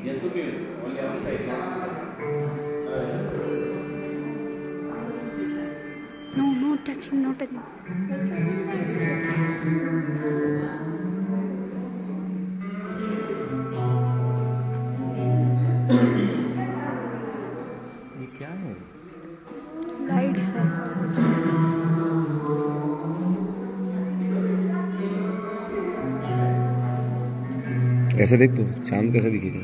Yes, okay. Only outside. No, no touching, no touching. ये क्या है? लाइट्स है। ऐसे देख तो चांद कैसे दिखेगा?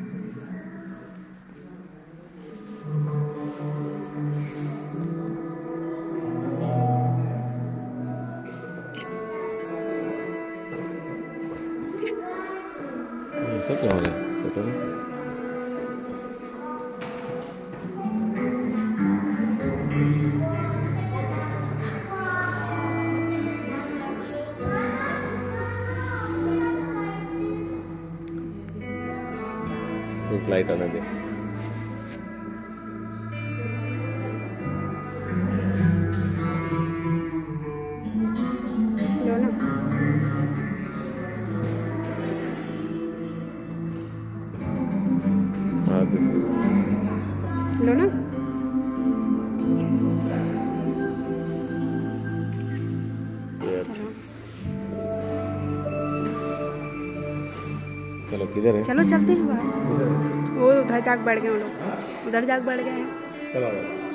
ये सब क्या हो रहा है फोटो में? एक लाइट आने दे। लो ना। हाँ तो लो ना। चलो किधर है? चलो चलते हैं बाहर। वो उधर जाके बैठ गए हम लोग, उधर जाके बैठ गए हैं। चलो।